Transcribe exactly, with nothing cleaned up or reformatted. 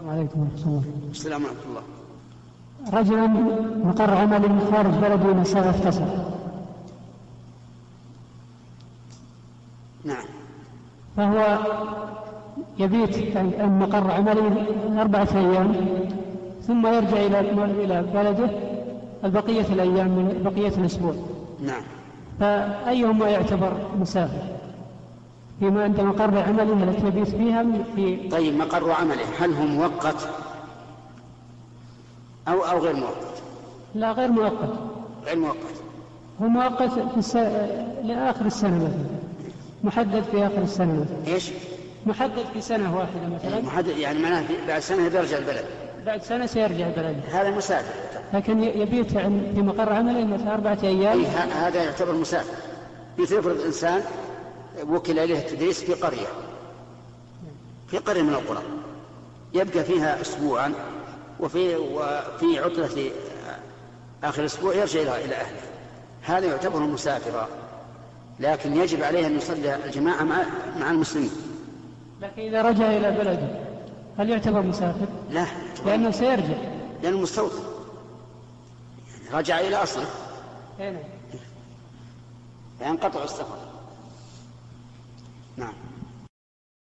وعليكم السلام. السلام ورحمة الله. رجل مقر عمل خارج بلده مسافة اختصر. نعم. فهو يبيت عن مقر عمله أربعة أيام ثم يرجع إلى بلده البقية الأيام من بقية الأسبوع. نعم. فأيهما يعتبر مسافر فيما أنت مقر عمله التي يبيت فيها في؟ طيب مقر عمله هل هو مؤقت أو أو غير مؤقت؟ لا غير مؤقت. غير مؤقت. هو مؤقت في الس... لآخر السنة مثلا، محدد في آخر السنة مثلا. إيش؟ محدد في سنة واحدة مثلا. محدد يعني معناه بعد سنة يرجع البلد. بعد سنة سيرجع البلد. هذا مسافر. لكن يبيت في مقر عمله مثلا أربعة أيام. أي هذا يعتبر مسافر. يفرض إنسان وكل إليه التدريس في قرية في قرية من القرى يبقى فيها أسبوعا وفي وفي عطلة آخر أسبوع يرجع إلى أهله، هذا يعتبر مسافرا، لكن يجب عليه أن يصلي الجماعة مع مع المسلمين. لكن إذا رجع إلى بلده هل يعتبر مسافر؟ لا، لأنه سيرجع، لأنه مستوطن رجع إلى أصله. هنا ينقطع السفر. نعم.